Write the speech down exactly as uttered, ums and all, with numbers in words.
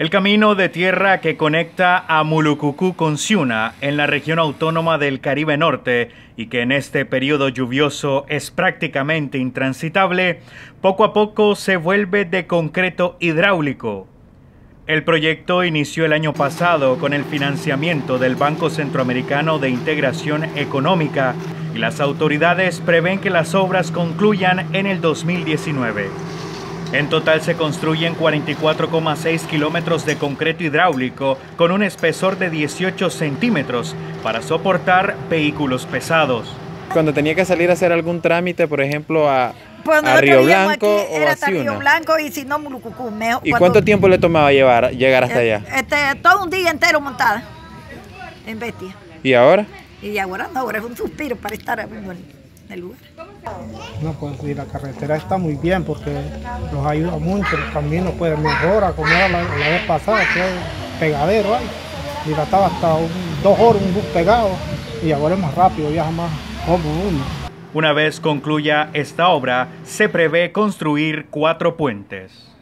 El camino de tierra que conecta a Mulucucú con Ciuna, en la región autónoma del Caribe Norte, y que en este periodo lluvioso es prácticamente intransitable, poco a poco se vuelve de concreto hidráulico. El proyecto inició el año pasado con el financiamiento del Banco Centroamericano de Integración Económica y las autoridades prevén que las obras concluyan en el dos mil diecinueve. En total se construyen cuarenta y cuatro coma seis kilómetros de concreto hidráulico con un espesor de dieciocho centímetros para soportar vehículos pesados. Cuando tenía que salir a hacer algún trámite, por ejemplo, a, Pues a Río Blanco aquí, o era a hasta Río Ciuna. Blanco y si no Mulucucú. Mejor, ¿Y cuando, cuánto tiempo le tomaba llevar, llegar hasta allá? Este, todo un día entero montada en bestia. ¿Y ahora? Y ahora no, ahora es un suspiro para estar en el lugar. No, pues y la carretera está muy bien porque nos ayuda mucho, el camino pues mejora como era la, la vez pasada, que es pegadero ahí. Dilataba hasta un, dos horas un bus pegado y ahora es más rápido, viaja más como uno. Una vez concluya esta obra, se prevé construir cuatro puentes.